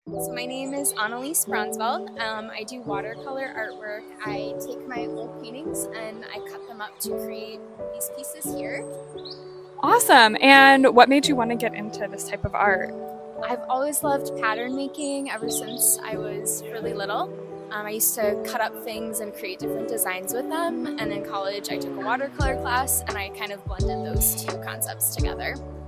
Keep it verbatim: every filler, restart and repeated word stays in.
So my name is Annelise Bronsveld. Um, I do watercolor artwork. I take my old paintings and I cut them up to create these pieces here. Awesome. And what made you want to get into this type of art? I've always loved pattern making ever since I was really little. Um, I used to cut up things and create different designs with them, and in college I took a watercolor class and I kind of blended those two concepts together.